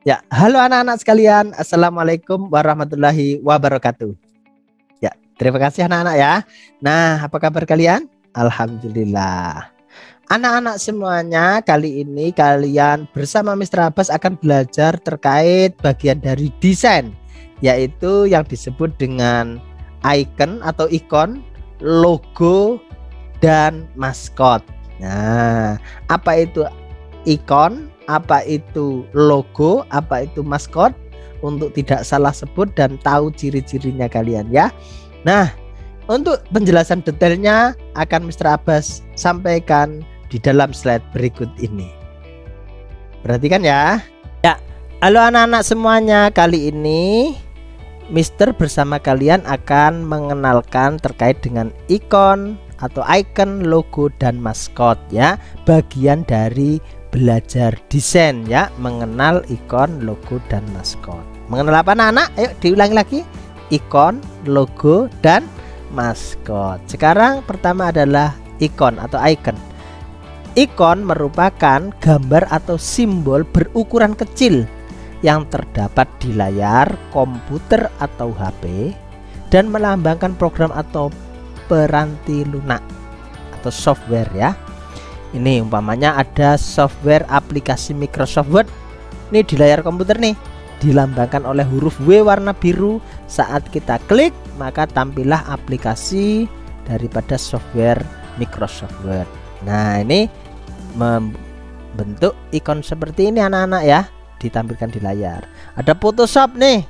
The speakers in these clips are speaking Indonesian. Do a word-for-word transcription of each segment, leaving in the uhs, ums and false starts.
Ya, halo anak-anak sekalian. Assalamualaikum warahmatullahi wabarakatuh. Ya, terima kasih anak-anak ya. Nah, apa kabar kalian? Alhamdulillah. Anak-anak semuanya, kali ini kalian bersama Mister Abbas akan belajar terkait bagian dari desain, yaitu yang disebut dengan icon atau ikon, logo, dan maskot. Nah, apa itu ikon? Apa itu logo, apa itu maskot, untuk tidak salah sebut dan tahu ciri-cirinya kalian ya. Nah, untuk penjelasan detailnya akan Mister Abbas sampaikan di dalam slide berikut ini. Perhatikan ya. Ya, halo anak-anak semuanya, kali ini Mister bersama kalian akan mengenalkan terkait dengan ikon atau icon, logo, dan maskot ya. Bagian dari belajar desain ya, mengenal ikon, logo, dan maskot. Mengenal apa anak-anak? Ayo diulangi lagi. Ikon, logo, dan maskot. Sekarang pertama adalah ikon atau icon. Ikon merupakan gambar atau simbol berukuran kecil yang terdapat di layar komputer atau H P dan melambangkan program atau peranti lunak atau software ya. Ini umpamanya ada software aplikasi Microsoft Word. Ini di layar komputer nih, dilambangkan oleh huruf W warna biru. Saat kita klik, maka tampillah aplikasi daripada software Microsoft Word. Nah, ini membentuk ikon seperti ini anak-anak ya, ditampilkan di layar. Ada Photoshop nih.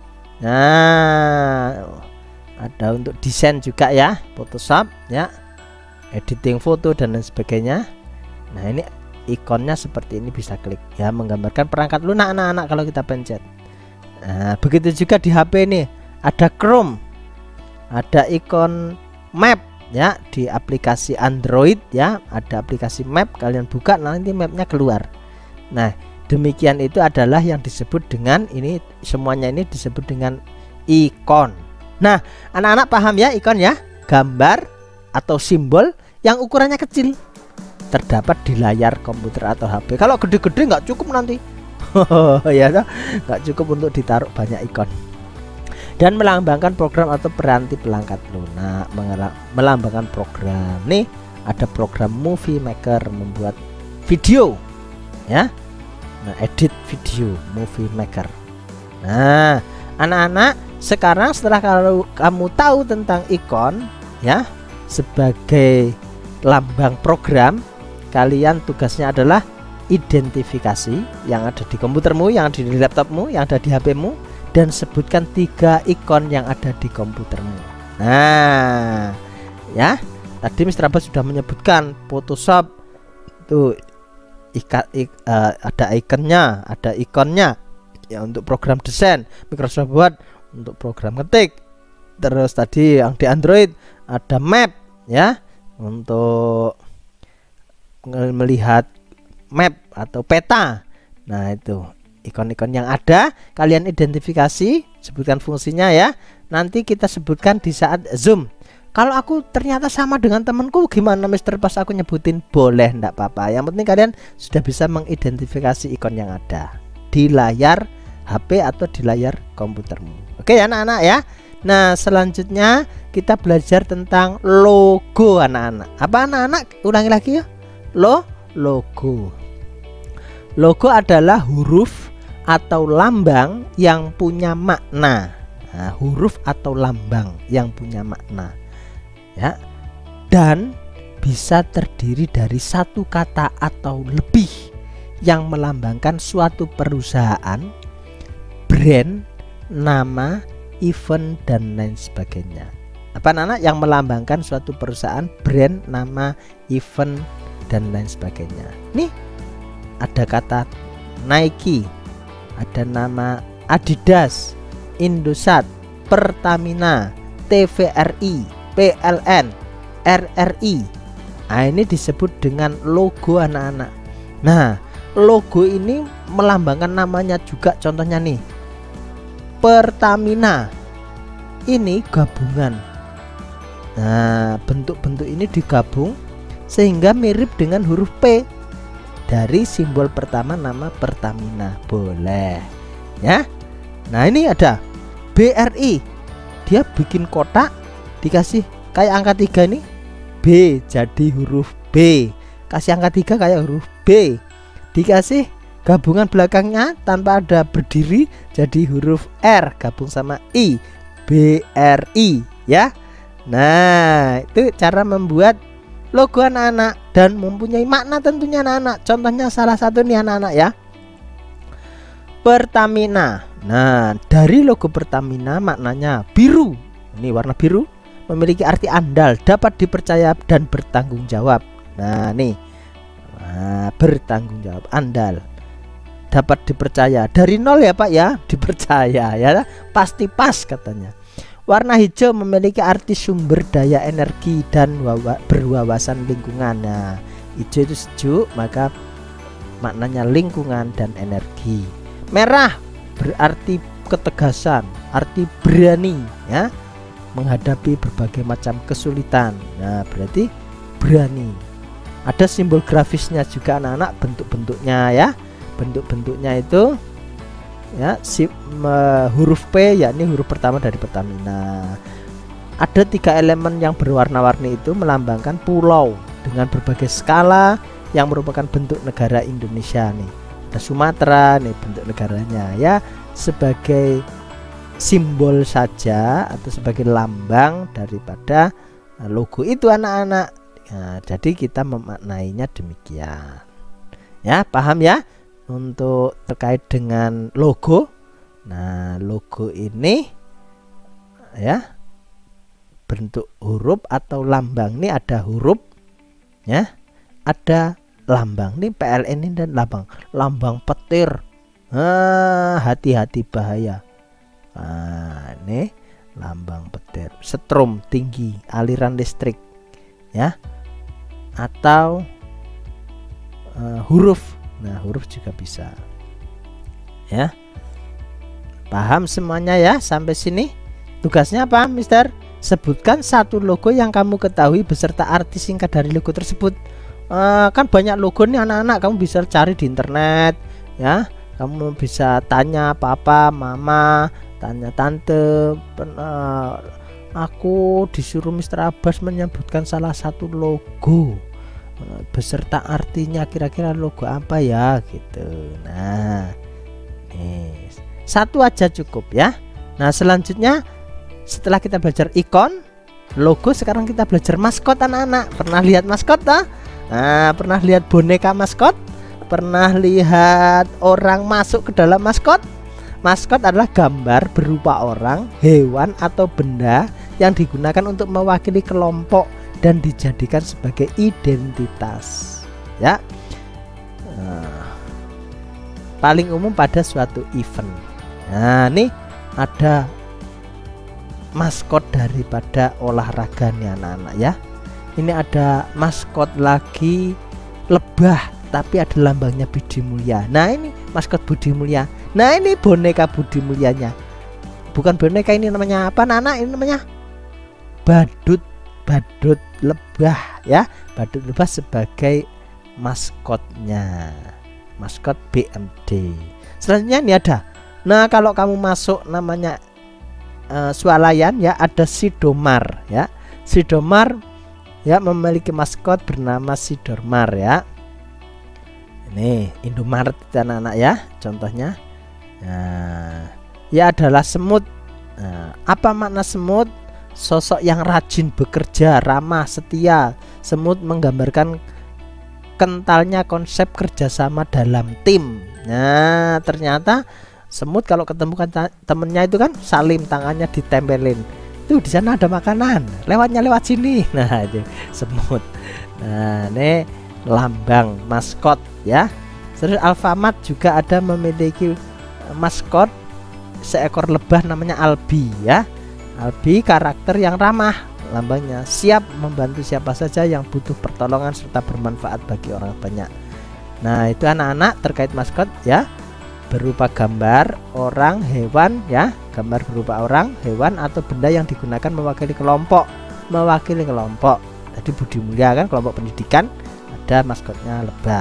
Nah, ada untuk desain juga ya, Photoshop ya, editing foto dan lain sebagainya. Nah, ini ikonnya seperti ini, bisa klik ya, menggambarkan perangkat lunak anak-anak kalau kita pencet. Nah, begitu juga di H P nih, ada Chrome, ada ikon map ya, di aplikasi Android ya, ada aplikasi map, kalian buka nanti mapnya keluar. Nah, demikian itu adalah yang disebut dengan ini, semuanya ini disebut dengan ikon. Nah, anak-anak paham ya, ikon ya, gambar atau simbol yang ukurannya kecil, terdapat di layar komputer atau H P. Kalau gede-gede nggak cukup nanti. Ya, nggak cukup untuk ditaruh banyak ikon. Dan melambangkan program atau peranti pelangkat lunak, melambangkan program. Nih, ada program Movie Maker, membuat video ya. Nah, edit video, Movie Maker. Nah, anak-anak, sekarang setelah kalau kamu tahu tentang ikon ya sebagai lambang program, kalian tugasnya adalah identifikasi yang ada di komputermu, yang ada di laptopmu, yang ada di H P-mu, dan sebutkan tiga ikon yang ada di komputermu. Nah, ya, tadi Mister Abbas sudah menyebutkan Photoshop itu ika, ik, uh, ada ikonnya, ada ikonnya ya untuk program desain, Microsoft Word untuk program ngetik. Terus tadi yang di Android ada map ya, untuk melihat map atau peta. Nah, itu ikon-ikon yang ada, kalian identifikasi, sebutkan fungsinya ya. Nanti kita sebutkan di saat Zoom. Kalau aku ternyata sama dengan temanku, gimana Mister Pas aku nyebutin? Boleh, enggak apa-apa. Yang penting kalian sudah bisa mengidentifikasi ikon yang ada di layar H P atau di layar komputermu. Oke ya anak-anak ya. Nah, selanjutnya kita belajar tentang logo anak-anak. Apa anak-anak? Ulangi lagi ya. Lo, logo. Logo adalah huruf atau lambang yang punya makna. Nah, huruf atau lambang yang punya makna. Ya. Dan bisa terdiri dari satu kata atau lebih yang melambangkan suatu perusahaan, brand, nama, event, dan lain sebagainya. Apa anak-anak? Yang melambangkan suatu perusahaan, brand, nama, event, dan lain sebagainya. Nih, ada kata Nike, ada nama Adidas, Indosat, Pertamina, T V R I, P L N, R R I. Nah, ini disebut dengan logo anak-anak. Nah, logo ini melambangkan namanya juga. Contohnya nih, Pertamina, ini gabungan. Nah, bentuk-bentuk ini digabung sehingga mirip dengan huruf P. dari simbol pertama nama Pertamina, boleh ya. Nah ini ada B R I, dia bikin kotak dikasih kayak angka tiga nih, B jadi huruf B, kasih angka tiga kayak huruf B, dikasih gabungan belakangnya tanpa ada berdiri jadi huruf R gabung sama I, B R I ya. Nah itu cara membuat logo anak-anak dan mempunyai makna tentunya anak-anak. Contohnya salah satu nih anak-anak ya, Pertamina. Nah dari logo Pertamina maknanya biru, ini warna biru, memiliki arti andal, dapat dipercaya dan bertanggung jawab. Nah nih, nah, bertanggung jawab, andal, dapat dipercaya, dari nol ya Pak ya, dipercaya ya, pasti pas katanya. Warna hijau memiliki arti sumber daya energi dan wawa, berwawasan lingkungan. Nah hijau itu sejuk, maka maknanya lingkungan dan energi. Merah berarti ketegasan, arti berani ya, menghadapi berbagai macam kesulitan. Nah berarti berani. Ada simbol grafisnya juga anak-anak, bentuk-bentuknya ya, bentuk-bentuknya itu ya, si, uh, huruf P yakni huruf pertama dari Pertamina. Ada tiga elemen yang berwarna-warni itu melambangkan pulau dengan berbagai skala yang merupakan bentuk negara Indonesia nih. Ada Sumatera nih bentuk negaranya ya, sebagai simbol saja atau sebagai lambang daripada logo itu anak-anak. Nah, jadi kita memaknainya demikian ya, paham ya untuk terkait dengan logo. Nah logo ini ya, bentuk huruf atau lambang ini ada huruf ya, ada lambang nih P L N ini, dan lambang lambang petir, ah, hati-hati bahaya. Nah ini lambang petir, setrum tinggi, aliran listrik ya, atau uh, huruf. Nah huruf juga bisa ya, paham semuanya ya sampai sini. Tugasnya apa Mister? Sebutkan satu logo yang kamu ketahui beserta arti singkat dari logo tersebut. uh, Kan banyak logo nih anak-anak, kamu bisa cari di internet ya, kamu bisa tanya papa, mama, tanya tante. uh, Aku disuruh Mister Abbas menyebutkan salah satu logo beserta artinya, kira-kira logo apa ya gitu. Nah nih, satu aja cukup ya. Nah selanjutnya setelah kita belajar ikon, logo, sekarang kita belajar maskot anak-anak. Pernah lihat maskot tak? Nah pernah lihat boneka maskot? Pernah lihat orang masuk ke dalam maskot? Maskot adalah gambar berupa orang, hewan atau benda yang digunakan untuk mewakili kelompok dan dijadikan sebagai identitas ya. Nah, paling umum pada suatu event. Nah ini ada maskot daripada olahraga nih anak-anak ya. Ini ada maskot lagi lebah, tapi ada lambangnya Budi Mulya. Nah ini maskot Budi Mulya. Nah ini boneka Budi Mulyanya. Bukan boneka, ini namanya apa anak-anak? Ini namanya badut. Badut lebah ya, badut lebah sebagai maskotnya, maskot B M D. Selanjutnya ini ada, nah kalau kamu masuk namanya uh, swalayan ya, ada Sidomar ya. Sidomar ya memiliki maskot bernama Sidormar ya. Ini Indomaret anak-anak ya contohnya. Nah, ya adalah semut. Nah, apa makna semut? Sosok yang rajin bekerja, ramah, setia. Semut menggambarkan kentalnya konsep kerjasama dalam tim. Nah ternyata semut kalau ketemu kan temennya itu kan salim, tangannya ditempelin. Tuh di sana ada makanan, lewatnya lewat sini. Nah itu semut. Nah ini lambang maskot ya. Terus Alfamart juga ada memiliki maskot seekor lebah namanya Albi ya. Albi karakter yang ramah, lambangnya siap membantu siapa saja yang butuh pertolongan serta bermanfaat bagi orang banyak. Nah itu anak-anak terkait maskot ya, berupa gambar orang, hewan ya, gambar berupa orang, hewan atau benda yang digunakan mewakili kelompok, mewakili kelompok. Tadi Budi Mulya kan kelompok pendidikan, ada maskotnya lebah.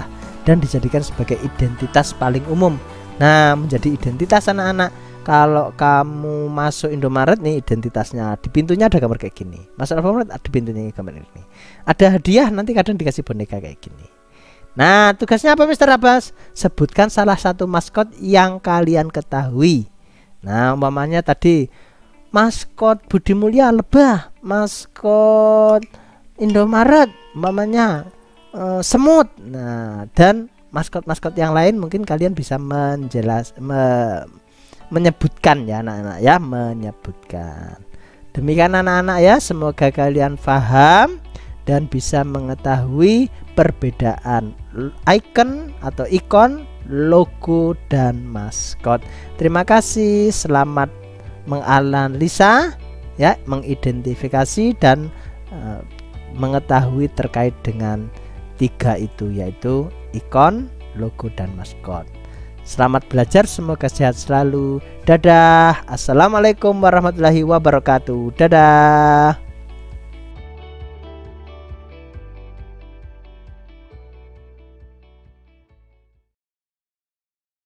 dan dijadikan sebagai identitas paling umum. Nah, menjadi identitas anak-anak. Kalau kamu masuk Indomaret nih, identitasnya di pintunya ada gambar kayak gini. Masuk Alfamart di pintunya gambar ini. Ada hadiah, nanti kadang dikasih boneka kayak gini. Nah, tugasnya apa Mister Abbas? Sebutkan salah satu maskot yang kalian ketahui. Nah, umpamanya tadi maskot Budi Mulya lebah, maskot Indomaret umpamanya uh, semut. Nah, dan maskot-maskot yang lain mungkin kalian bisa menjelas me, menyebutkan ya anak-anak ya, menyebutkan. Demikian anak-anak ya, semoga kalian paham dan bisa mengetahui perbedaan icon atau ikon, logo dan maskot. Terima kasih, selamat menganalisa ya, mengidentifikasi dan uh, mengetahui terkait dengan tiga itu, yaitu ikon, logo dan maskot. Selamat belajar, semoga sehat selalu. Dadah. Assalamualaikum warahmatullahi wabarakatuh. Dadah.